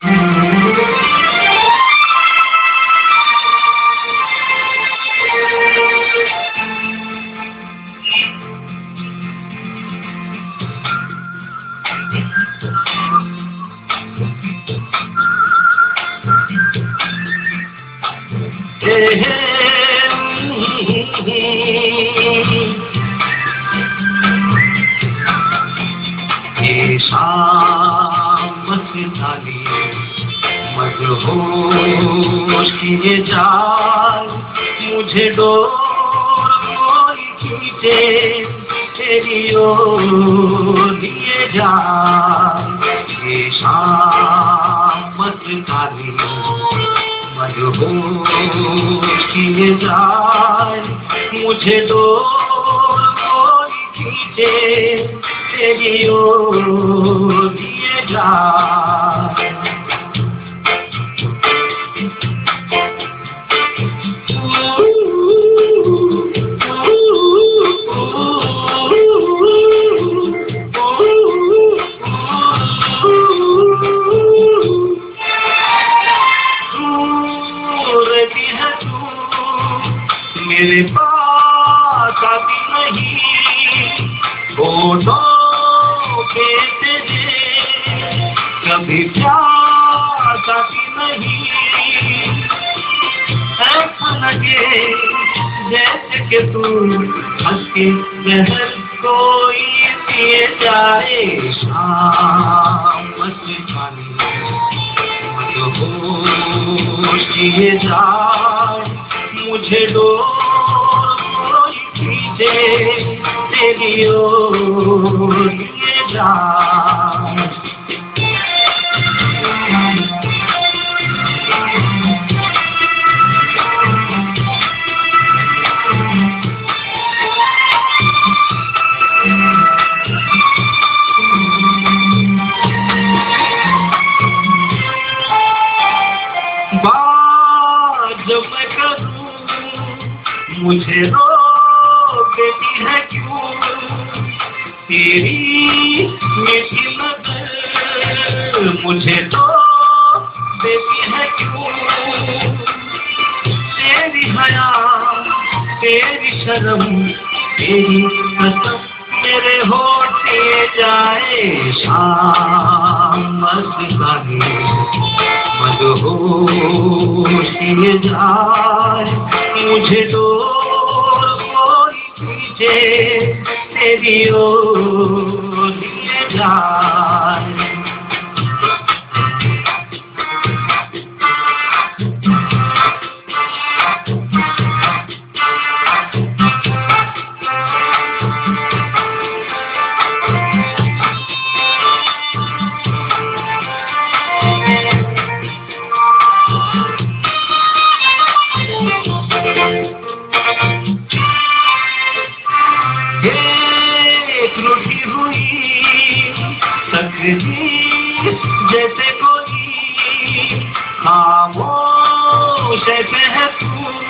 मदहोश किए जाए मुझे डोर कोई खींचे तेरी ओर लिए जाए ये शाम मत काली मदहोश किए जाए मुझे डोर कोई खींचे तेरी ओर लिए जाए मेरे पास आती नहीं होठों पे तेरे कभी प्यास आती नहीं ऐसा लगे जैसे कि तू हंस के महल कोई पिए जाए शाम मस्तानी मदहोश किए जाए मुझे डोर कोई खींचे तेरी ओर लिए जाए बात जब मैं करूं मुझे रोक देती है क्यों तेरी मीठी नजर मुझे तो देती है क्यों तेरी हया तेरी शर्म तेरी कसम मेरे होठ लिए जाए शाम मस्तानी मदहोश किए जाए मुझे डोर कोई खींचे तेरी ओर लिए जाए रूठी हुई तकदीर जैसे कोई खामोश ऐसे है तू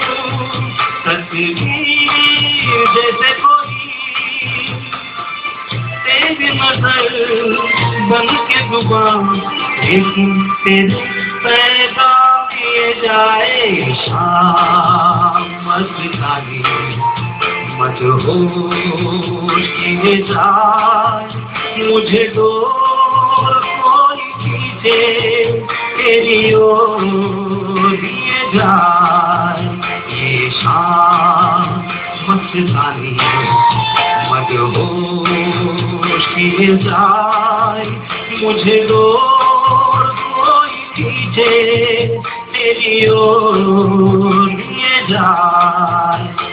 तकदीर जैसे कोई तेरी नजर बन के जुबान लेकिन तेरे पैगाम दिए जाए शाम मस्तानी मदहोश किए जाए मुझे डोर कोई खींचे तेरी ओर लिए जाए ये शाम मस्तानी मदहोश किए जाए मुझे डोर कोई खींचे तेरी ओर लिए जाए